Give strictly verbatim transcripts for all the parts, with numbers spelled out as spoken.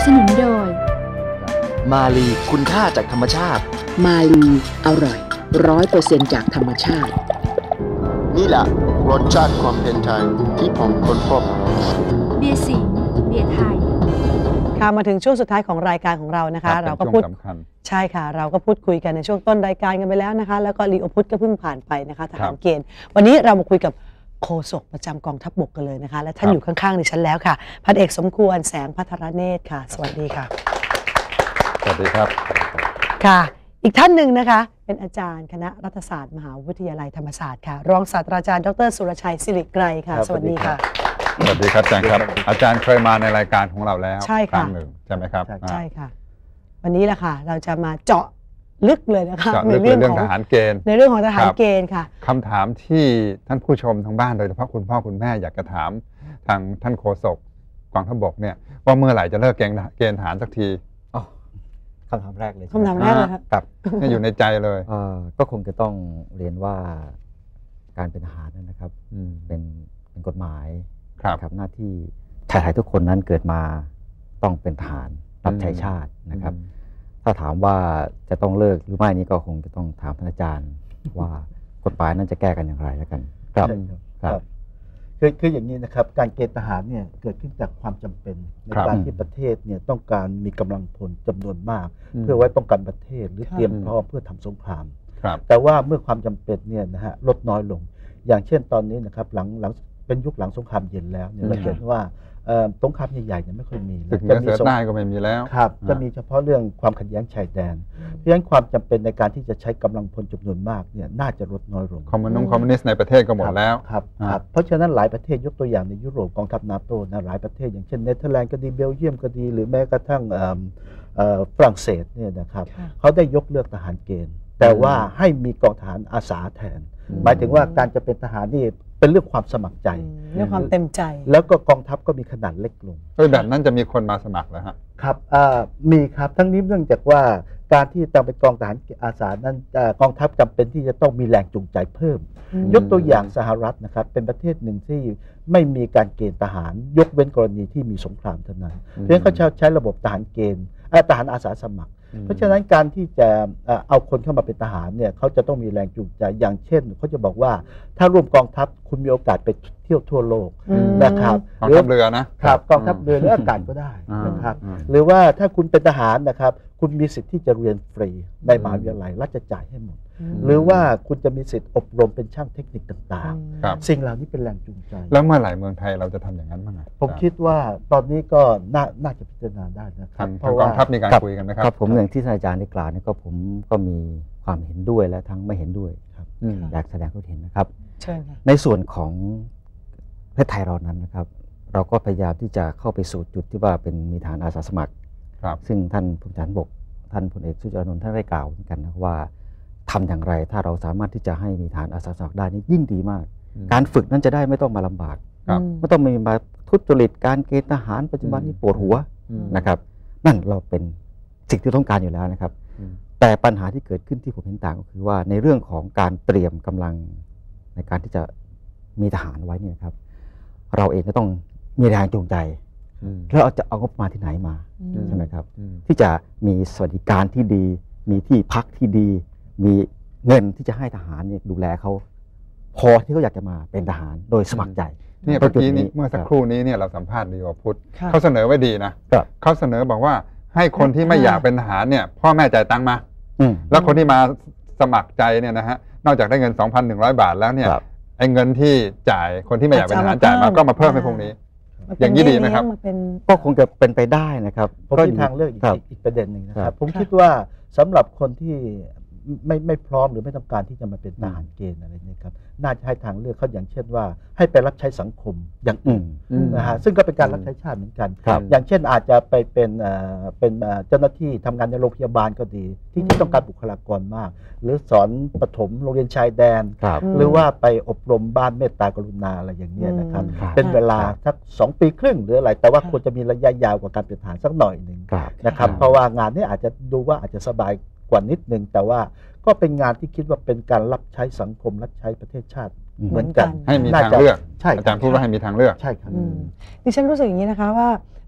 สนุนโดยมาลีคุณค่าจากธรรมชาติมาลีอร่อยร้อยเปอร์เซ็นต์จากธรรมชาตินี่แหละรสชาติความเป็นไทยที่ผมค้นพบเบียร์สิงห์เบียร์ไทยค่ะมาถึงช่วงสุดท้ายของรายการของเรานะคะเราก็พูดใช่ค่ะเราก็พูดคุยกันในช่วงต้นรายการกันไปแล้วนะคะแล้วก็ลีโอพุทธก็เพิ่งผ่านไปนะคะทหารเกณฑ์วันนี้เรามาคุยกับโฆษกประจำกองทัพบกกันเลยนะคะและท่านอยู่ข้างๆดิฉันแล้วค่ะพันเอกสมควรแสงภัทรเนตรค่ะสวัสดีค่ะสวัสดีครับค่ะอีกท่านหนึ่งนะคะเป็นอาจารย์คณะรัฐศาสตร์มหาวิทยาลัยธรรมศาสตร์ค่ะรองศาสตราจารย์ดรสุรชัยสิริไกรค่ะสวัสดีค่ะสวัสดีครับอาจารย์ครับอาจารย์เคยมาในรายการของเราแล้วใช่ค่ะหนึ่งใช่ไหมครับใช่ค่ะวันนี้แหละค่ะเราจะมาเจาะลึกเลยนะคะในเรื่องของทหารเกณฑ์ในเรื่องของทหารเกณฑ์ค่ะคำถามที่ท่านผู้ชมทางบ้านโดยเฉพาะคุณพ่อคุณแม่อยากจะถามทางท่านโฆษกกองทัพบกเนี่ยว่าเมื่อไหร่จะเลิกเกณฑ์เกณฑ์ทหารสักทีคำถามแรกเลยคำถามแรกเลยครับนี่อยู่ในใจเลยก็คงจะต้องเรียนว่าการเป็นทหารนะครับเป็นเป็นกฎหมายครับหน้าที่ชายไทยทุกคนนั้นเกิดมาต้องเป็นทหารรับใช้ชาตินะครับถ้าถามว่าจะต้องเลิกหรือไม่นี่ก็คงจะต้องถามท่านอาจารย์ว่ากฎหมายนั้นจะแก้กันอย่างไรแล้วกันครับครับคือคืออย่างนี้นะครับการเกณฑ์ทหารเนี่ยเกิดขึ้นจากความจำเป็นในการที่ประเทศเนี่ยต้องการมีกำลังพลจำนวนมากเพื่อไว้ป้องกันประเทศหรือเตรียมพร้อมเพื่อทำสงครามแต่ว่าเมื่อความจำเป็นเนี่ยนะฮะลดน้อยลงอย่างเช่นตอนนี้นะครับหลังหลังเป็นยุคหลังสงครามเย็นแล้วเนี่ยเราเห็นว่าสงครามใหญ่ๆเนี่ยไม่ค่อยมีจะมีสงครามก็ไม่มีแล้วครับจะมีเฉพาะเรื่องความขัดแย้งชายแดนเพราะฉะนั้นความจำเป็นในการที่จะใช้กำลังพลจำนวนมากเนี่ยน่าจะลดน้อยลงคอมมิวนิสต์คอมมิวนิสต์ในประเทศก็หมดแล้วครับครับเพราะฉะนั้นหลายประเทศยกตัวอย่างในยุโรปกองทัพนาโต้นะหลายประเทศอย่างเช่นเนเธอร์แลนด์ก็ดีเบลเยียมก็ดีหรือแม้กระทั่งฝรั่งเศสเนี่ยนะครับเขาได้ยกเลิกทหารเกณฑ์แต่ว่าให้มีกองทหารอาสาแทนหมายถึงว่าการจะเป็นทหารนี่เป็นเรื่องความสมัครใจเรื่องความเต็มใจแล้วก็กองทัพก็มีขนาดเล็กลงแบบนั้นจะมีคนมาสมัครแล้วฮะครับมีครับทั้งนี้เนื่องจากว่าการที่ต้องเป็นกองทหารอาสานั้นกองทัพจำเป็นที่จะต้องมีแรงจูงใจเพิ่มยกตัวอย่างสหรัฐนะครับเป็นประเทศหนึ่งที่ไม่มีการเกณฑ์ทหารยกเว้นกรณีที่มีสงครามเท่านั้นเพราะฉะนั้นเขาใช้ระบบทหารเกณฑ์ทหารอาสาสมัครเพราะฉะนั้นการที่จะเอาคนเข้ามาเป็นทหารเนี่ยเขาจะต้องมีแรงจูงใจอย่างเช่นเขาจะบอกว่าถ้าร่วมกองทัพคุณมีโอกาสไปเที่ยวทั่วโลกนะครับกองทัพเรือนะครับกองทัพเรือหรืออากาศก็ได้นะครับหรือว่าถ้าคุณเป็นทหารนะครับคุณมีสิทธิ์ที่จะเรียนฟรีในมหาวิทยาลัยรัฐจะจ่ายให้หมดหรือว่าคุณจะมีสิทธิ์อบรมเป็นช่างเทคนิคต่างๆสิ่งเหล่านี้เป็นแรงจูงใจแล้วเมื่อไหร่เมืองไทยเราจะทำอย่างนั้นบ้างผมคิดว่าตอนนี้ก็น่าจะพิจารณาได้นะครับเพราะว่ากองทัพมีการคุยกันไหมครับผมอย่างที่อาจารย์ได้กล่าวนี่ก็ผมก็มีความเห็นด้วยและทั้งไม่เห็นด้วยครับอยากแสดงความเห็นนะครับในส่วนของประเทศไทยเรานั้นนะครับเราก็พยายามที่จะเข้าไปสู่จุดที่ว่าเป็นมีฐานอาสาสมัครซึ่งท่านผู้บัญชาการบกท่านพลเอกสุจริต อานนท์ท่านได้กล่าวเหมือนกันนะว่าทำอย่างไรถ้าเราสามารถที่จะให้มีฐานอาสาสมัครได้นี่ยิ่งดีมากการฝึกนั้นจะได้ไม่ต้องมาลำบากไม่ต้องมีมาทุจริตการเกณฑ์ทหารปัจจุบันนี้ปวดหัวนะครับนั่นเราเป็นสิ่งที่ต้องการอยู่แล้วนะครับแต่ปัญหาที่เกิดขึ้นที่ผมเห็นต่างก็คือว่าในเรื่องของการเตรียมกำลังในการที่จะมีทหารไว้เนี่ยครับเราเองก็ต้องมีแรงจูงใจแล้วเราจะเอางบมาที่ไหนมาใช่ไหมครับที่จะมีสวัสดิการที่ดีมีที่พักที่ดีมีเงินที่จะให้ทหารเนี่ยดูแลเขาพอที่เขาอยากจะมาเป็นทหารโดยสมัครใจเนี่ยเมื่อกี้นี้เมื่อสักครู่นี้เนี่ยเราสัมภาษณ์ลีโอพุทธเขาเสนอไว้ดีนะเขาเสนอบอกว่าให้คนที่ไม่อยากเป็นทหารเนี่ยพ่อแม่จ่ายตังค์มาแล้วคนที่มาสมัครใจเนี่ยนะฮะนอกจากได้เงิน สองพันหนึ่งร้อย บาทแล้วเนี่ยไอ้เงินที่จ่ายคนที่ไม่อยากเป็นทหารจ่ายมาก็มาเพิ่มให้พวกนี้อย่างนี้ดีไหมครับก็คงจะเป็นไปได้นะครับผมมีทางเลือกอีกประเด็นหนึ่งนะครับผมคิดว่าสำหรับคนที่ไม่ไม่พร้อมหรือไม่ต้องการที่จะมาเป็นทหารเกณฑ์อะไรนี่ครับน่าจะให้ทางเลือกเขาอย่างเช่นว่าให้ไปรับใช้สังคมอย่างอื่นนะฮะซึ่งก็เป็นการรับใช้ชาติเหมือนกันอย่างเช่นอาจจะไปเป็นเป็นเจ้าหน้าที่ทำงานในโรงพยาบาลก็ดีที่ที่ต้องการบุคลากรมากหรือสอนประถมโรงเรียนชายแดนหรือว่าไปอบรมบ้านเมตตากรุณาอะไรอย่างเงี้ยนะครับเป็นเวลาสักสองปีครึ่งหรืออะไรแต่ว่าควรจะมีระยะยาวกว่าการเป็นทหารสักหน่อยหนึ่งนะครับเพราะว่างานนี้อาจจะดูว่าอาจจะสบายกว่านิดนึงแต่ว่าก็เป็นงานที่คิดว่าเป็นการรับใช้สังคมรับใช้ประเทศชาติเหมือนกันให้มีทางเลือกใช่อาจารย์พูดว่าให้มีทางเลือกใช่ครับดิฉันรู้สึกอย่างนี้นะคะว่า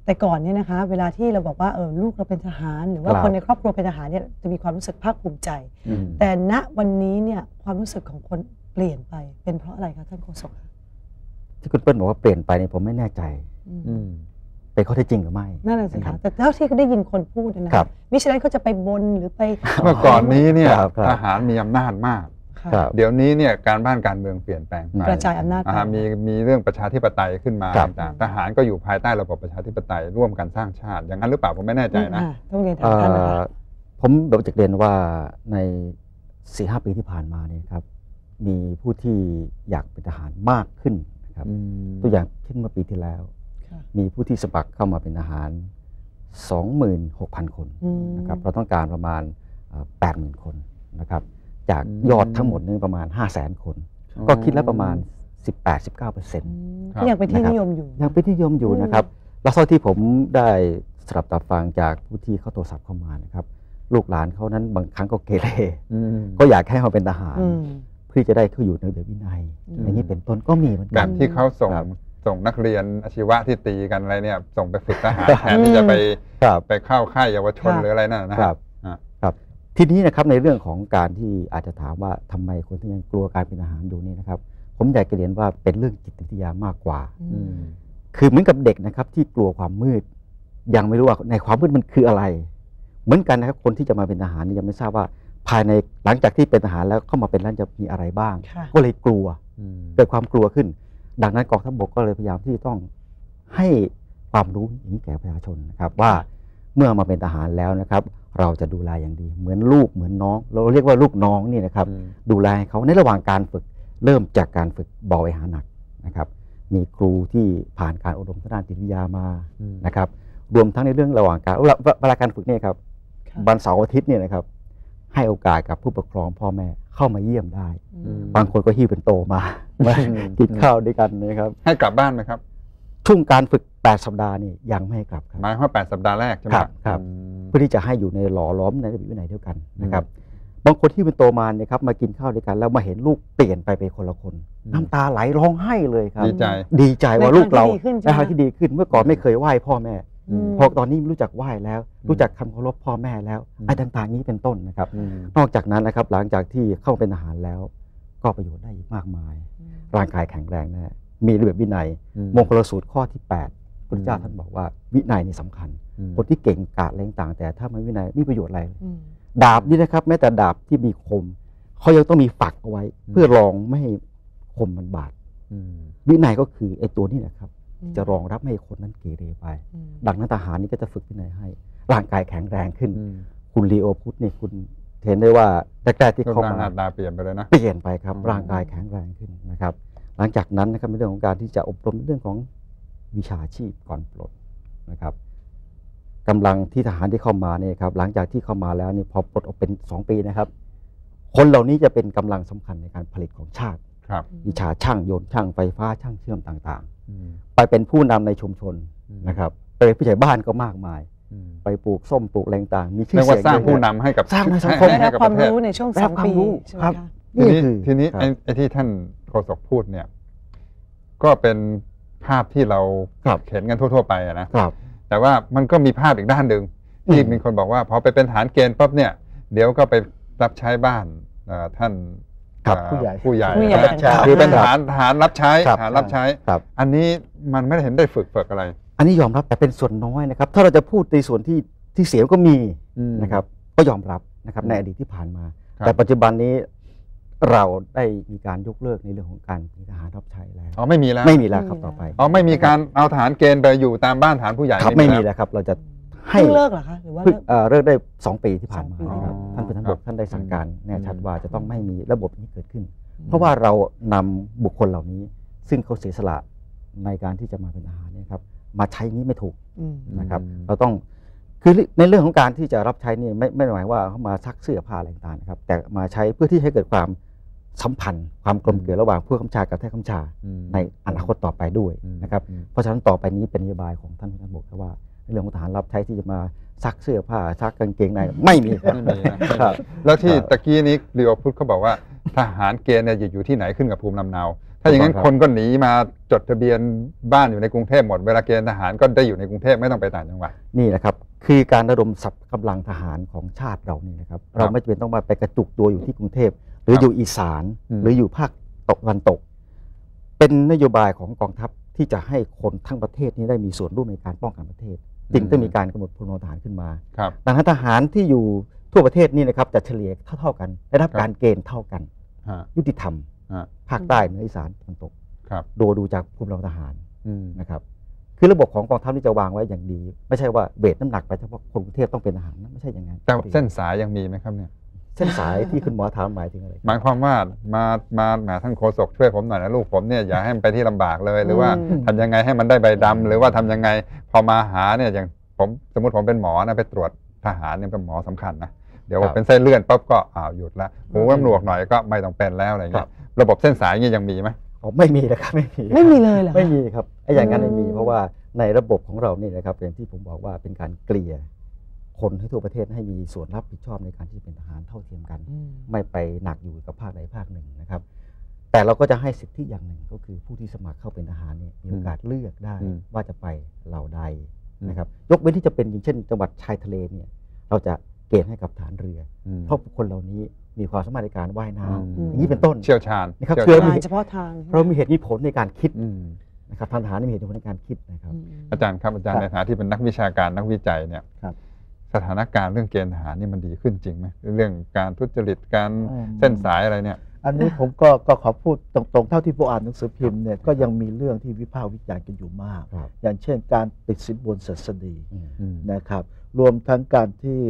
แต่ก่อนเนี่ยนะคะเวลาที่เราบอกว่าเออลูกเราเป็นทหารหรือว่าคนในครอบครัวเป็นทหารเนี่ยจะมีความรู้สึกภาคภูมิใจแต่ณวันนี้เนี่ยความรู้สึกของคนเปลี่ยนไปเป็นเพราะอะไรคะท่านโฆษกที่คุณเปิ้ลบอกว่าเปลี่ยนไปเนี่ยผมไม่แน่ใจเป็นข้อเท็จจริงหรือไม่นั่นแหละสิคะแต่เท่าที่เขาได้ยินคนพูดนะครับมิฉะนั้นเขาจะไปบนหรือไปเมื่อก่อนนี้เนี่ยทหารมีอำนาจมากเดี๋ยวนี้เนี่ยการบ้านการเมืองเปลี่ยนแปลงไปกระจายอำนาจมีมีเรื่องประชาธิปไตยขึ้นมาต่างๆทหารก็อยู่ภายใต้ระบบประชาธิปไตยร่วมกันสร้างชาติอย่างนั้นหรือเปล่าผมไม่แน่ใจนะต้องเรียนถามท่านนะคะผมบอกจากเรียนว่าในสี่ห้าปีที่ผ่านมาเนี่ยครับมีผู้ที่อยากเป็นทหารมากขึ้นนะครับตัวอย่างเช่นเมื่อปีที่แล้วมีผู้ที่สมัครเข้ามาเป็นทหาร สองหมื่นหกพัน คนนะครับเราต้องการประมาณ แปดหมื่น คนนะครับจากยอดทั้งหมดนี่ประมาณ ห้าแสน คนก็คิดแล้วประมาณ สิบแปดถึงสิบเก้าเปอร์เซ็นต์ยังเป็นที่นิยมอยู่ยังเป็นที่นิยมอยู่นะครับแล้วเท่าที่ผมได้สลับตับฟังจากผู้ที่เขาโทรศัพท์เข้ามานะครับลูกหลานเขานั้นบางครั้งก็เกเรก็อยากให้เขาเป็นทหารเพื่อจะได้เขาอยู่ในระเบียบวินัยอย่างนี้เป็นต้นก็มีเหมือนกันแบบที่เขาส่งส่งนักเรียนอาชีวะที่ตีกันอะไรเนี่ยส่งไปฝึกทหารแทนที่จะไปไปเข้าค่ายเยาวชนหรืออะไรนั่นนะครับครับทีนี้นะครับในเรื่องของการที่อาจจะถามว่าทำไมคนที่ยังกลัวการเป็นทหารอยู่นี่นะครับผมอยากจะเรียนว่าเป็นเรื่องจิตวิทยามากกว่าคือเหมือนกับเด็กนะครับที่กลัวความมืดยังไม่รู้ว่าในความมืดมันคืออะไรเหมือนกันนะครับคนที่จะมาเป็นทหารนี่ยังไม่ทราบว่าภายในหลังจากที่เป็นทหารแล้วเข้ามาเป็นแล้วจะมีอะไรบ้างก็เลยกลัวเกิดความกลัวขึ้นดังนั้นกองทัพบกก็เลยพยายามที่ต้องให้ความรู้อย่างนี้แก่ประชาชนนะครับว่าเมื่อมาเป็นทหารแล้วนะครับเราจะดูแลอย่างดีเหมือนลูกเหมือนน้องเราเรียกว่าลูกน้องนี่นะครับดูแลเขาในระหว่างการฝึกเริ่มจากการฝึกเบาไปหาหนักนะครับมีครูที่ผ่านการอบรมทางด้านจิตวิทยามานะครับรวมทั้งในเรื่องระหว่างการเวลาการฝึกเนี่ยครับวันเสาร์อาทิตย์เนี่ยนะครับให้โอกาสกับผู้ปกครองพ่อแม่เข้ามาเยี่ยมได้บางคนก็หิ้วเป็นโตมามากินข้าวด้วยกันนะครับให้กลับบ้านไหมครับช่วงการฝึกแปดสัปดาห์นี่ยังไม่ให้กลับครับหมายว่าแปดสัปดาห์แรกใช่ไหมครับเพื่อที่จะให้อยู่ในหล่อล้อมในระเบียบวินัยเดียวกันนะครับบางคนที่เป็นโตมาเนี่ยครับมากินข้าวด้วยกันแล้วมาเห็นลูกเปลี่ยนไปเป็นคนละคนน้ำตาไหลร้องไห้เลยครับดีใจดีใจว่าลูกเราในทางที่ดีขึ้นเมื่อก่อนไม่เคยไหว้พ่อแม่พอตอนนี้รู้จักไหว้แล้วรู้จักคำเคารพพ่อแม่แล้วไอ้ต่างๆนี้เป็นต้นนะครับนอกจากนั้นนะครับหลังจากที่เข้าเป็นทหารแล้วก็ประโยชน์ได้อีกมากมายร่างกายแข็งแรงแน่มีระเบียบวินัยมงคลสูตรข้อที่แปดพระเจ้าท่านบอกว่าวินัยนี่สำคัญคนที่เก่งกาจอะไรต่างแต่ถ้าไม่วินัยไม่ประโยชน์อะไรดาบนี่นะครับแม้แต่ดาบที่มีคมเขายังต้องมีฝักเอาไว้เพื่อรองไม่ให้คมมันบาดวินัยก็คือไอ้ตัวนี้นะครับจะรองรับไม่ให้คนนั้นเกเรไปดังนั้นทหารนี่ก็จะฝึกวินัยให้ร่างกายแข็งแรงขึ้นคุณลีโอพุทธนี่คุณเห็นได้ว่าแรกๆที่เข้ามาหน้าตาเปลี่ยนไปเลยนะเปลี่ยนไปครับร่างกายแข็งแรงขึ้นนะครับหลังจากนั้นนะครับในเรื่องของการที่จะอบรมเรื่องของวิชาชีพก่อนปลดนะครับกำลังที่ทหารที่เข้ามาเนี่ยครับหลังจากที่เข้ามาแล้วนี่พอปลดออกเป็นสองปีนะครับคนเหล่านี้จะเป็นกำลังสำคัญในการผลิตของชาติวิชาช่างยนต์ช่างไฟฟ้าช่างเชื่อมต่างๆไปเป็นผู้นำในชุมชนนะครับไปผู้ใหญ่บ้านก็มากมายไปปลูกส้มปลูกแรงต่างมีชื่อเสียงสร้างผู้นำให้กับสร้างในสังคมได้ความรู้ในช่วงสองปีครับทีนี้ทีนี้ไอ้ที่ท่านโฆษกพูดเนี่ยก็เป็นภาพที่เราเห็นกันทั่วๆไปนะแต่ว่ามันก็มีภาพอีกด้านหนึ่งที่มีคนบอกว่าพอไปเป็นทหารเกณฑ์ปั๊บเนี่ยเดี๋ยวก็ไปรับใช้บ้านท่านผู้ใหญ่ผู้ใหญ่คือเป็นทหารทหารรับใช้ทหารรับใช้อันนี้มันไม่ได้เห็นได้ฝึกฝึกอะไรอันนี้ยอมรับแต่เป็นส่วนน้อยนะครับถ้าเราจะพูดในส่วนที่ที่เสียก็มีนะครับก็ยอมรับนะครับในอดีตที่ผ่านมาแต่ปัจจุบันนี้เราได้มีการยกเลิกในเรื่องของการมีทหารรับใช้แล้วอ๋อไม่มีแล้วไม่มีแล้วครับต่อไปอ๋อไม่มีการเอาทหารเกณฑ์ไปอยู่ตามบ้านทหารผู้ใหญ่ครับไม่มีแล้วครับเราจะให้เลิกเหรอคะหรือว่าเลิกได้สองปีที่ผ่านมาครับท่านผู้ท่านบกท่านได้สั่งการแน่ชัดว่าจะต้องไม่มีระบบนี้เกิดขึ้นเพราะว่าเรานำบุคคลเหล่านี้ซึ่งเขาเสียสละในการที่จะมาเป็นทหารเนี่ยครับมาใช้นี้ไม่ถูกนะครับเราต้องคือในเรื่องของการที่จะรับใช้นี่ไม่ไม่หมายว่าเขามาซักเสื้อผ้าอะไรต่างๆนะครับแต่มาใช้เพื่อที่ให้เกิดความสัมพันธ์ความกลมเกลียวระหว่างผู้บังคับบัญชากับแท้บังคับบัญชาในอนาคตต่อไปด้วยนะครับเพราะฉะนั้นต่อไปนี้เป็นนโยบายของท่านผู้บัญชาว่าในเรื่องของทหารรับใช้ที่จะมาซักเสื้อผ้าซักกางเกงในไม่มีครับแล้วที่ตะกี้นี้ลีโอพุทธเขาบอกว่าทหารเกณฑ์เนี่ยอยู่ที่ไหนขึ้นกับภูมิลำเนาถ้าอย่างนั้นคนก็หนีมาจดทะเบียนบ้านอยู่ในกรุงเทพหมดเวลาเกณฑ์ทหารก็ได้อยู่ในกรุงเทพไม่ต้องไปต่างจังหวัดนี่นะครับคือการระดมสัพกำลังทหารของชาติเรานี่นะครับเราไม่จำเป็นต้องมาไปกระจุกตัวอยู่ที่กรุงเทพหรืออยู่อีสานหรืออยู่ภาคตะวันตกเป็นนโยบายของกองทัพที่จะให้คนทั้งประเทศนี้ได้มีส่วนร่วมในการป้องกันประเทศจึงต้องมีการกำหนดพลทหารขึ้นมาดังนั้นทหารที่อยู่ทั่วประเทศนี่นะครับจะเฉลี่ยเท่าๆกันได้รับการเกณฑ์เท่ากันยุติธรรมภาคใต้เหนืออีสานตะวันตกโดยดูจากภูมิลำเนาทหารนะครับคือระบบของกองทัพที่จะวางไว้อย่างดีไม่ใช่ว่าเบสน้ำหนักไปเฉพาะคนกรุงเทพต้องเป็นทหารนะไม่ใช่อย่างนั้นแต่เส้นสายยังมีไหมครับเนี่ยเส้นสายที่คุณหมอถามหมายถึงอะไรหมายความว่ามามาหมาท่านโฆษกช่วยผมหน่อยนะลูกผมเนี่ยอย่าให้มันไปที่ลำบากเลยหรือว่าทำยังไงให้มันได้ใบดำหรือว่าทำยังไงพอมาหาเนี่ยอย่างผมสมมติผมเป็นหมอนะไปตรวจทหารเนี่ยเป็นหมอสำคัญนะเดี๋ยวเป็นไส้เลื่อนปั๊บก็อ้าวหยุดละหูน้ำหนวกหน่อยก็ไม่ต้องเป็นแล้วอะไรเงี้ยระบบเส้นสายนี่ยังมีไหมอ๋อไม่มีนะครับไม่มีไม่มีเลยเหรอไม่มีครับไอ้อย่างนั้นไม่มีเพราะว่าในระบบของเรานี่นะครับอย่างที่ผมบอกว่าเป็นการเกลี่ยคนให้ทั่วประเทศให้มีส่วนรับผิดชอบในการที่เป็นทหารเท่าเทียมกันไม่ไปหนักอยู่กับภาคใดภาคหนึ่งนะครับแต่เราก็จะให้สิทธิอย่างหนึ่งก็คือผู้ที่สมัครเข้าเป็นทหารเนี่ยมีโอกาสเลือกได้ว่าจะไปเหล่าใดนะครับยกเว้นที่จะเป็นอย่างเช่นจังหวัดชายทะเลเนี่ยเราจะเกณฑ์ให้กับฐานเรือเพราะคนเหล่านี้มีความสามารถในการว่ายน้ำอย่างนี้เป็นต้นเชี่ยวชาญนะครับเพื่อเฉพาะทางเรามีเหตุมีผลในการคิดนะครับทางทหารมีเหตุมีผลในการคิดนะครับอาจารย์ครับอาจารย์ในฐานะที่เป็นนักวิชาการนักวิจัยเนี่ยสถานการณ์เรื่องเกณฑ์ทหารนี่มันดีขึ้นจริงไหมเรื่องการทุจริตการเส้นสายอะไรเนี่ยอันนี้ผมก็ก็ขอพูดตรงๆเท่าที่ผมอ่านหนังสือพิมพ์เนี่ยก็ยังมีเรื่องที่วิพากษ์วิจารณ์กันอยู่มากอย่างเช่นการติดสินบนศัสดีนะครับรวมทั้งการที่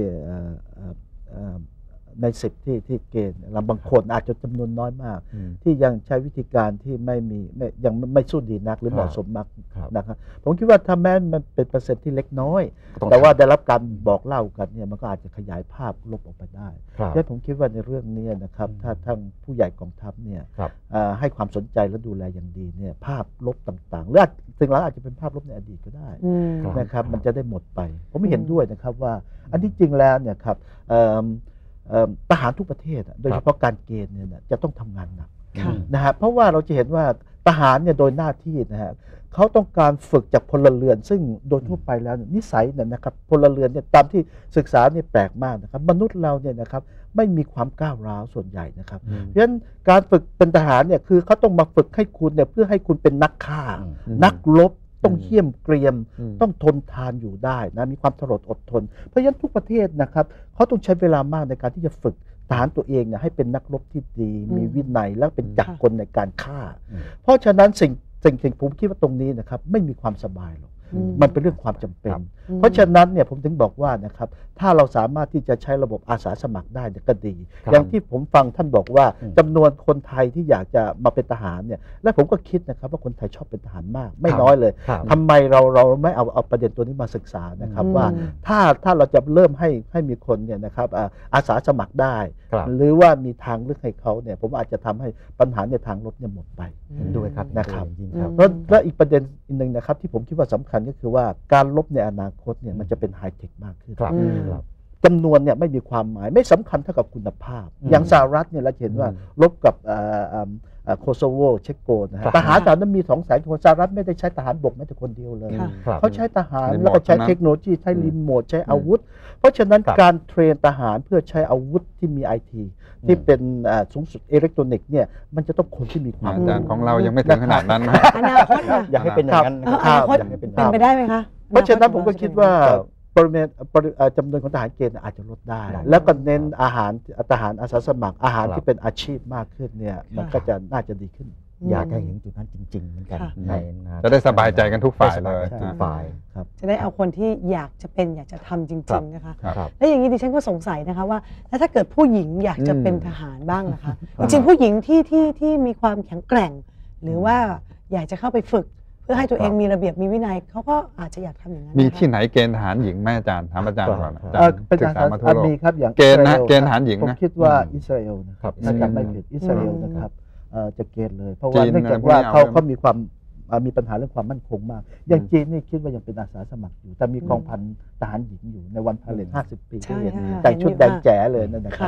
ในสิบที่ที่เกณฑ์เราบางคนอาจจะจำนวนน้อยมากที่ยังใช้วิธีการที่ไม่มียังไม่สู้ดีนักหรือเหมาะสมมากนะครับผมคิดว่าถ้าแม้มันเป็นเปอร์เซ็นต์ที่เล็กน้อยแต่ว่าได้รับการบอกเล่ากันเนี่ยมันก็อาจจะขยายภาพลบออกไปได้ดังนั้นผมคิดว่าในเรื่องนี้นะครับถ้าทั้งผู้ใหญ่กองทัพเนี่ยให้ความสนใจและดูแลอย่างดีเนี่ยภาพลบต่างๆหรือสิ่งหลังอาจจะเป็นภาพลบในอดีตก็ได้นะครับมันจะได้หมดไปผมไม่เห็นด้วยนะครับว่าอันที่จริงแล้วเนี่ยครับทหารทุกประเทศโดยเฉพาะการเกณฑ์เนี่ยจะต้องทำงานหนักนะฮะเพราะว่าเราจะเห็นว่าทหารเนี่ยโดยหน้าที่นะฮะเขาต้องการฝึกจากพลเรือนซึ่งโดยทั่วไปแล้วนิสัยเนี่ยนะครับพลเรือนเนี่ยตามที่ศึกษาเนี่ยแปลกมากนะครับมนุษย์เราเนี่ยนะครับไม่มีความก้าวร้าวส่วนใหญ่นะครับเพราะฉะนั้นการฝึกเป็นทหารเนี่ยคือเขาต้องมาฝึกให้คุณเนี่ยเพื่อให้คุณเป็นนักฆ่านักรบต้องเขี่ยมเกรียมต้องทนทานอยู่ได้นะมีความถลดอดทนเพราะฉะนั้นทุกประเทศนะครับเขาต้องใช้เวลามากในการที่จะฝึกทหารตัวเองเนี่ยให้เป็นนักรบที่ดีมีวินัยและเป็นจักรกลในการฆ่าเพราะฉะนั้นสิ่งสิ่งสิ่งผมคิดว่าตรงนี้นะครับไม่มีความสบายหรอกมันเป็นเรื่องความจำเป็นเพราะฉะนั้นเนี่ยผมถึงบอกว่านะครับถ้าเราสามารถที่จะใช้ระบบอาสาสมัครได้ก็ดีอย่างที่ผมฟังท่านบอกว่าจำนวนคนไทยที่อยากจะมาเป็นทหารเนี่ยและผมก็คิดนะครับว่าคนไทยชอบเป็นทหารมากไม่น้อยเลยทำไมเราเราไม่เอาเอาประเด็นตัวนี้มาศึกษานะครับว่าถ้าถ้าเราจะเริ่มให้ให้มีคนเนี่ยนะครับอาสาสมัครได้หรือว่ามีทางเลือกให้เขาเนี่ยผมอาจจะทำให้ปัญหาในทางลบเนี่ยหมดไปด้วยครับนะครับแล้วอีกประเด็นหนึ่งนะครับที่ผมคิดว่าสำคัญก็คือว่าการลบในอนาคตเนี่ยมันจะเป็นไฮเทคมากขึ้นจำนวนเนี่ยไม่มีความหมายไม่สำคัญเท่ากับคุณภาพอย่างสหรัฐเนี่ยเราเห็นว่าลบกับโคโซโวเชโกนะฮะทหารสหรัฐนั้นมีสองแสนคนสหรัฐไม่ได้ใช้ทหารบกแม้แต่คนเดียวเลยเขาใช้ทหารแล้วก็ใช้เทคโนโลยีใช้รีโมทใช้อาวุธเพราะฉะนั้นการเทรนทหารเพื่อใช้อาวุธที่มีไอทีที่เป็นสูงสุดอิเล็กทรอนิกส์เนี่ยมันจะต้องคนที่มีความรู้ของเรายังไม่ถึงขนาดนั้นอนาคตอยากให้เป็นอย่างนั้นอนาคตเป็นไปได้ไหมคะเพราะฉะนั้นผมก็คิดว่าปริมาณจำนวนของทหารเกณฑ์อาจจะลดได้แล้วก็เน้นอาหารทหารอาสาสมัครอาหารที่เป็นอาชีพมากขึ้นเนี่ยมันก็จะน่าจะดีขึ้นอยากให้เห็นจุดนั้นจริงๆเหมือนกันในจะได้สบายใจกันทุกฝ่ายเลยทุกฝ่ายครับจะได้เอาคนที่อยากจะเป็นอยากจะทำจริงๆนะคะแล้วอย่างนี้ดิฉันก็สงสัยนะคะว่าแล้วถ้าเกิดผู้หญิงอยากจะเป็นทหารบ้างนะคะจริงๆผู้หญิงที่ที่ที่มีความแข็งแกร่งหรือว่าอยากจะเข้าไปฝึกเพื่อให้ตัวเองมีระเบียบมีวินัยเขาก็อาจจะอยากทำอย่างนั้นมีที่ไหนเกณฑ์ทหารหญิงไหมอาจารย์ถามอาจารย์ก่อนเป็นทหารมีครับอย่างเกณฑ์นะเกณฑ์ทหารหญิงผมคิดว่าอิสราเอลนะครับถ้าจำไม่ผิดอิสราเอลนะครับจะเกณฑ์เลยเพราะว่าเนื่องจากว่าเขาเขามีความมีปัญหาเรื่องความมั่นคงมากอย่างจีนนี่คิดว่ายังเป็นอาสาสมัครอยู่แต่มีกองพันทหารหญิงอยู่ในวันพาเลทห้าสิบปีที่เห็นแต่งชุดแดงแจ๋เลยนั่นนะครับ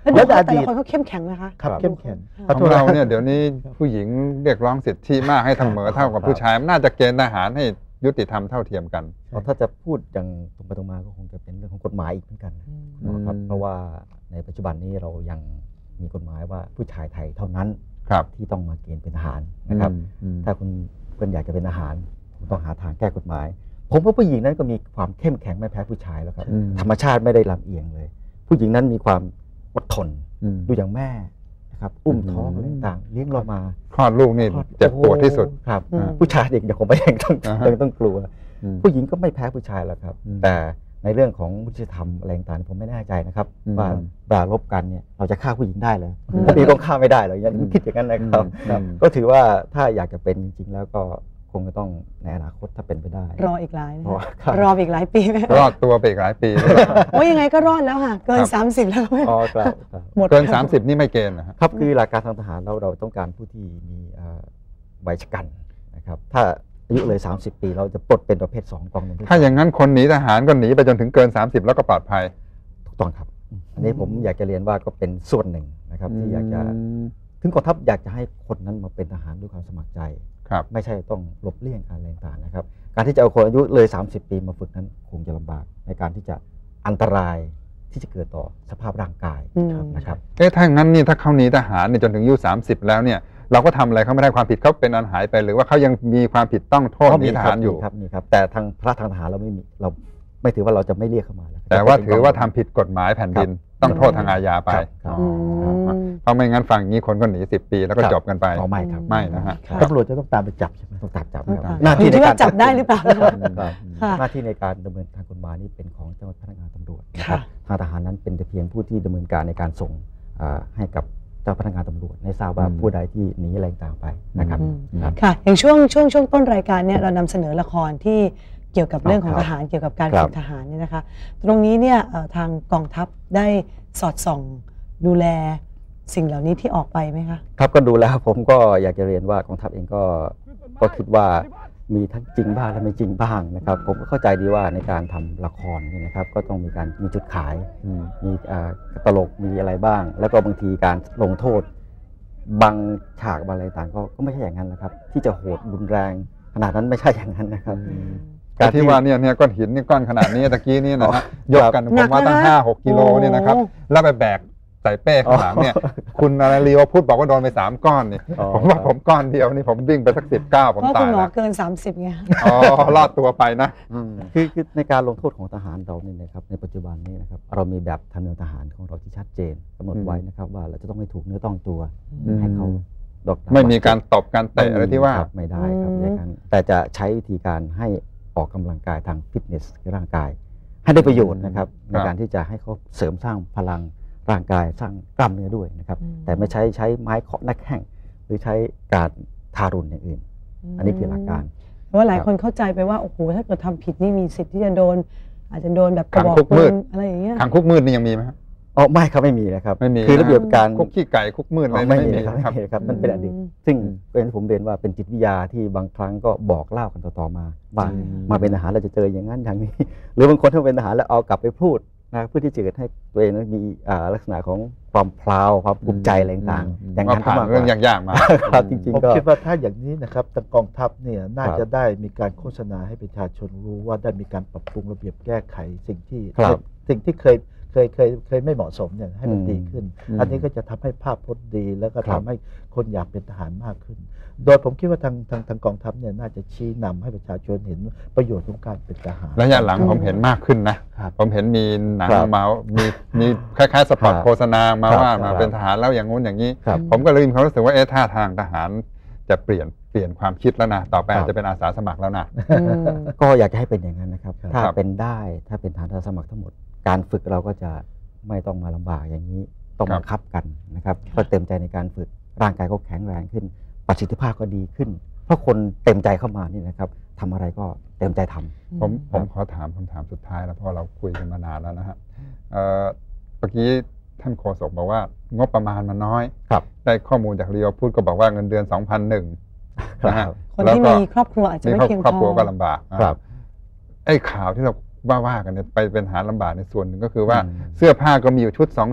แล้วแต่ละคนเขาเข้มแข็งนะคะครับเข้มแข็งของเราเนี่ยเดี๋ยวนี้ผู้หญิงเรียกร้องสิทธิมากให้เสมอเท่ากับผู้ชายน่าจะเกณฑ์ทหารให้ยุติธรรมเท่าเทียมกันถ้าจะพูดอย่างตรงไปตรงมาก็คงจะเป็นเรื่องของกฎหมายอีกเหมือนกันนะครับเพราะว่าในปัจจุบันนี้เรายังมีกฎหมายว่าผู้ชายไทยเท่านั้นที่ต้องมาเกณฑ์เป็นทหารนะครับถ้าคุณเพื่อนอยากจะเป็นทหารคุณต้องหาทางแก้กฎหมายผมว่าผู้หญิงนั้นก็มีความเข้มแข็งไม่แพ้ผู้ชายแล้วครับธรรมชาติไม่ได้ลำเอียงเลยผู้หญิงนั้นมีความอดทนดูอย่างแม่นะครับอุ้มท้องอะไรต่างเลี้ยงเรามาคลอดลูกนี่เจ็บปวดที่สุดครับผู้ชายเด็กยังคงไม่ยังต้องยังต้องกลัวผู้หญิงก็ไม่แพ้ผู้ชายแล้วครับแต่ในเรื่องของมนุษยธรรมอะไรต่างๆผมไม่แน่ใจนะครับว่าบาลบกันเนี่ยเราจะฆ่าผู้หญิงได้เลยผู้หญิงต้องฆ่าไม่ได้เลยยังคิดอย่างนั้นนะครับก็ถือว่าถ้าอยากจะเป็นจริงๆแล้วก็คงจะต้องในอนาคตถ้าเป็นไปได้รออีกหลายรออีกหลายปีไหมรอดตัวไปอีกหลายปีว่ายังไงก็รอดแล้วค่ะเกินสามสิบแล้วไหมอ๋อครับเกินสามสิบนี่ไม่เกณฑ์นะครับคือหลักการทางทหารเราเราต้องการผู้ที่มีใบชะกันนะครับถ้าอายุเลยสามสิบปีเราจะปลดเป็นประเภทสองกองหนึ่งถ้าอย่างนั้นคนหนีทหารก็หนีไปจนถึงเกินสามสิบแล้วก็ปลอดภัยถูกต้องครับอันนี้ผมอยากจะเรียนว่าก็เป็นส่วนหนึ่งนะครับที่อยากจะถึงกองทัพอยากจะให้คนนั้นมาเป็นทหารด้วยความสมัครใจไม่ใช่ต้องหลบเลี่ยงการอะไรต่างๆนะครับการที่จะเอาคนอายุเลยสามสิบปีมาฝึกนั้นคงจะลำบากในการที่จะอันตรายที่จะเกิดต่อสภาพร่างกายนะครับเอ๊ะถ้างั้นนี่ถ้าเขาหนีทหารเนี่ยจนถึงอายุสามสิบแล้วเนี่ยเราก็ทำอะไรเขาไม่ได้ความผิดเขาเป็นอันหายไปหรือว่าเขายังมีความผิดต้องโทษหนีทหารอยู่ครับนี่ครับแต่ทางพระทางทหารเราไม่มีเราไม่ถือว่าเราจะไม่เรียกเข้ามาแล้วแต่ว่าถือว่าทำผิดกฎหมายแผ่นดินต้องโทษทางอาญาไปเพราะไม่งั้นฟังอย่างนี้คนก็หนีสิบปีแล้วก็จบกันไปไม่ครับไม่นะฮะตำรวจจะต้องตามไปจับใช่ไหมต้องตามจับหน้าที่ในการจับได้หรือเปล่าหน้าที่ในการดำเนินทางกฎหมายนี่เป็นของเจ้าพนักงานตำรวจนะครับทางทหารนั้นเป็นแต่เพียงผู้ที่ดำเนินการในการส่งให้กับเจ้าพนักงานตำรวจในทราบว่าผู้ใดที่หนีอะไรต่างไปนะครับค่ะอย่างช่วงช่วงช่วงต้นรายการเนี่ยเรานำเสนอละครที่เกี่ยวกับเรื่องของทหารเกี่ยวกับการฝึกทหารเนี่ยนะคะตรงนี้เนี่ยทางกองทัพได้สอดส่องดูแลสิ่งเหล่านี้ที่ออกไปไหมคะครับก็ดูแล้วผมก็อยากจะเรียนว่ากองทัพเองก็ก็คิดว่ามีทั้งจริงบ้างและไม่จริงบ้างนะครับผมก็เข้าใจดีว่าในการทำละครนี่นะครับก็ต้องมีการมีจุดขายมีตลกมีอะไรบ้าง แล้วก็บางทีการลงโทษบางฉากบางอะไรต่างก็ก็ไม่ใช่อย่างนั้นนะครับที่จะโหดรุนแรงขนาดนั้นไม่ใช่อย่างนั้นนะครับการที่ว่าเนี่ยเนี่ยก้อนหินนี่ก้อนขนาดนี้ตะกี้นี่นะฮะยกกันผมว่าตั้งห้าหกกิโลเนี่ยนะครับแล้วไปแบกใส่เป้ข้างหลังเนี่ยคุณอะไรรีวพูดบอกว่าโดนไปสามก้อนนี่ผมว่าผมก้อนเดียวนี่ผมวิ่งไปสักสิบเก้าผมตายแล้วเพราะคุณหมอเกินสามสิบไงอ๋อรอดตัวไปนะคือคือในการลงโทษของทหารเราเนี่ยนะครับในปัจจุบันนี้นะครับเรามีแบบธรรมเนียมทหารของเราที่ชัดเจนกำหนดไว้นะครับว่าเราจะต้องไม่ถูกเนื้อต้องตัวให้เขาไม่มีการตบการเตะอะไรที่ว่าไม่ได้ครับอย่างนั้นแต่จะใช้วิธีการให้ออกกำลังกายทางฟิตเนสร่างกายให้ได้ประโยชน์นะครับในการที่จะให้เขาเสริมสร้างพลังร่างกายสร้างกล้ามเนื้อด้วยนะครับแต่ไม่ใช้ใช้ไม้เคาะนักแข่งหรือใช้การทารุณอย่างอื่นอันนี้คือหลักการเพราะว่าหลายคนเข้าใจไปว่าโอ้โหถ้าเกิดทำผิดนี่มีสิทธิ์ที่จะโดนอาจจะโดนแบบกระบอกปืนอะไรอย่างเงี้ยขังคุกมืดนี่ยังมีไหมครับอ๋อไม่ครับไม่มีนะครับไม่มีคือระเบียบการคุกขี้ไก่คุกมืดอะไรไม่มีครับไม่มีครับมันเป็นอดีตซึ่งเป็นผมเรียนว่าเป็นจิตวิทยาที่บางครั้งก็บอกเล่ากันต่อๆมาว่ามาเป็นทหารเราจะเจออย่างนั้นอย่างนี้หรือบางคนที่เป็นทหารแล้วเอากลับไปพูดนะเพื่อที่จะให้ตัวเองนั้นมีลักษณะของความพลาวความภูมิใจอะไรต่างๆอย่างนั้นผ่านเรื่องยากๆมาครับจริงๆผมคิดว่าถ้าอย่างนี้นะครับทางกองทัพเนี่ยน่าจะได้มีการโฆษณาให้ประชาชนรู้ว่าได้มีการปรับปรุงระเบียบแก้ไขสิ่งที่สิ่งที่เคยเคยเคยเคยไม่เหมาะสมเนี่ยให้มันดีขึ้นอันนี้ก็จะทำให้ภาพพจน์ดีแล้วก็ทำให้คนอยากเป็นทหารมากขึ้นโดยผมคิดว่าทางทางทางกองทัพเนี่ยน่าจะชี้นำให้ประชาชนเห็นประโยชน์ของการเป็นทหารระยะหลังผมเห็นมากขึ้นนะผมเห็นมีหนังมามีมีคล้ายๆสปอตโฆษณามาว่ามาเป็นทหารแล้วอย่างงู้นอย่างนี้ผมก็เลยมีความรู้สึกว่าเอ๊ะท่าทางทหารจะเปลี่ยนเปลี่ยนความคิดแล้วนะต่อไปอาจจะเป็นอาสาสมัครแล้วนะก็อยากจะให้เป็นอย่างนั้นนะครับถ้าเป็นได้ถ้าเป็นทหารอาสาสมัครทั้งหมดการฝึกเราก็จะไม่ต้องมาลำบากอย่างนี้ต้องบังคับกันนะครับก็เต็มใจในการฝึกร่างกายก็แข็งแรงขึ้นประสิทธิภาพก็ดีขึ้นเพราะคนเต็มใจเข้ามานี่นะครับทำอะไรก็เต็มใจทำผมผมขอถามคำถามสุดท้ายแล้วเพราะเราคุยกันมานานแล้วนะฮะเมื่อกี้ท่านโฆษกบอกว่างบประมาณมันน้อยได้ข้อมูลจากเรียวพูดก็บอกว่าเงินเดือน สองพันหนึ่งนะฮะคนที่มีครอบครัวอาจจะไม่เพียงพอครอบครัวก็ลำบากไอ้ข่าวที่เราว่าว่ากันเนี่ยไปเป็นหาลำบากในส่วนหนึ่งก็คือว่าเสื้อผ้าก็มีอยู่ชุดสองชุด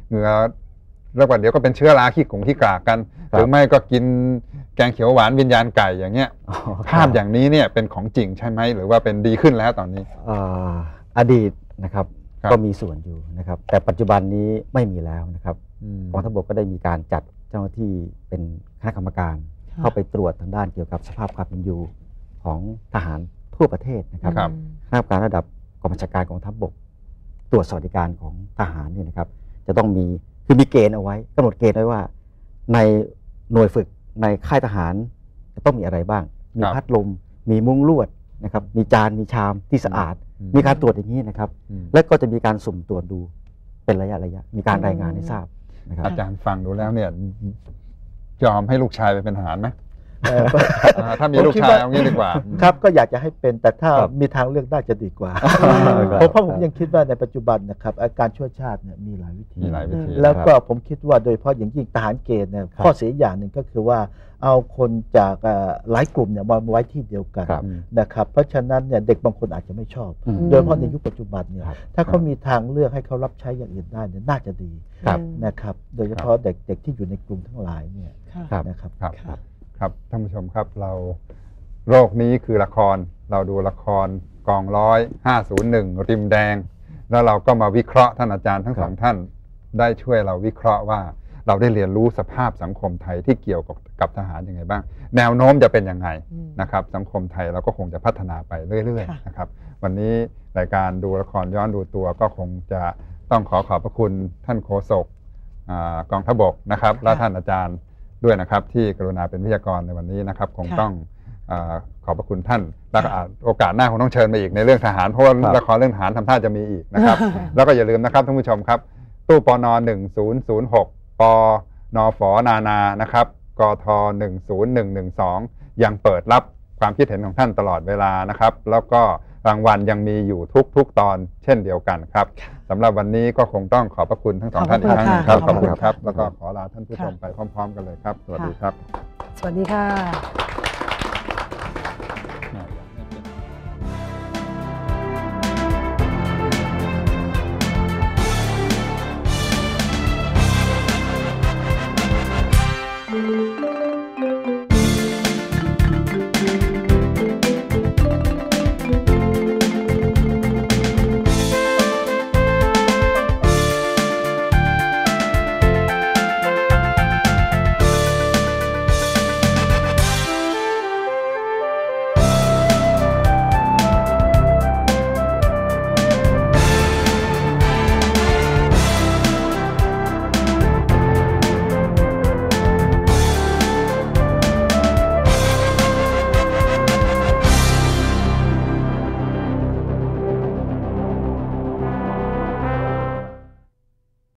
เหงื่อแล้วก็เดี๋ยวก็เป็นเชื้อราขี้กงขี้กากกันหรือไม่ก็กินแกงเขียวหวานวิญญาณไก่อย่างเงี้ยภาพอย่างนี้เนี่ยเป็นของจริงใช่ไหมหรือว่าเป็นดีขึ้นแล้วตอนนี้อดีตนะครับก็มีส่วนอยู่นะครับแต่ปัจจุบันนี้ไม่มีแล้วนะครับกองทัพบกก็ได้มีการจัดเจ้าหน้าที่เป็นคณะกรรมการเข้าไปตรวจทางด้านเกี่ยวกับสภาพความเป็นอยู่ของทหารทั่วประเทศนะครับคณะกรรมการระดับกองบัญชาการกองทัพบกตรวจสวัสดิการของทหารเนี่ยนะครับจะต้องมีคือมีเกณฑ์เอาไว้กำหนดเกณฑ์ไว้ว่าในหน่วยฝึกในค่ายทหารจะต้องมีอะไรบ้างมีพัดลมมีมุ้งลวดนะครับมีจานมีชามที่สะอาดมีการตรวจอย่างนี้นะครับและก็จะมีการสุ่มตรวจดูเป็นระยะระยะมีการรายงานให้ทราบนะครับอาจารย์ฟังดูแล้วเนี่ยยอมให้ลูกชายไปเป็นทหารไหมถ้ามีลูกชายเอางี้ดีกว่าครับก็อยากจะให้เป็นแต่ถ้ามีทางเลือกได้จะดีกว่าเพราะผมยังคิดว่าในปัจจุบันนะครับการช่วยชาติเนี่ยมีหลายวิธีแล้วก็ผมคิดว่าโดยเฉพาะอย่างยิ่งทหารเกณฑ์เนี่ยข้อเสียอย่างหนึ่งก็คือว่าเอาคนจากหลายกลุ่มเนี่ยมาไว้ที่เดียวกันนะครับเพราะฉะนั้นเนี่ยเด็กบางคนอาจจะไม่ชอบโดยเฉพาะในยุคปัจจุบันเนี่ยถ้าเขามีทางเลือกให้เขารับใช้อย่างอื่นได้เนี่ยน่าจะดีนะครับโดยเฉพาะเด็กๆที่อยู่ในกลุ่มทั้งหลายเนี่ยนะครับครับท่านผู้ชมครับเราโลกนี้คือละครเราดูละครกองร้อยห้าศูนย์หนึ่งริมแดงแล้วเราก็มาวิเคราะห์ท่านอาจารย์ทั้งสองท่านได้ช่วยเราวิเคราะห์ว่าเราได้เรียนรู้สภาพสังคมไทยที่เกี่ยวกับกับทหารยังไงบ้างแนวโน้มจะเป็นยังไงนะครับสังคมไทยเราก็คงจะพัฒนาไปเรื่อยๆนะครับวันนี้รายการดูละครย้อนดูตัวก็คงจะต้องขอขอบพระคุณท่านโฆษกกองทัพบกนะครับและท่านอาจารย์ด้วยนะครับที่กรุณาเป็นวิทยากรในวันนี้นะครับคงต้องขอบพระคุณท่านและโอกาสหน้าคงต้องเชิญมาอีกในเรื่องทหารเพราะว่าละครเรื่องทหารทำท่าจะมีอีกนะครับแล้วก็อย่าลืมนะครับท่านผู้ชมครับตู้ปนหนึ่งศูนย์ศูนย์หกปนฝนานานะครับกทหนึ่งศูนย์หนึ่งหนึ่งสองยังเปิดรับความคิดเห็นของท่านตลอดเวลานะครับแล้วก็รางวัลยังมีอยู่ทุกๆตอนเช่นเดียวกันครับสำหรับวันนี้ก็คงต้องขอบพระคุณทั้งสองท่านอีกครั้งนึงครับขอบคุณครับแล้วก็ขอลาท่านผู้ชมไปพร้อมๆกันเลยครับสวัสดีครับสวัสดีค่ะ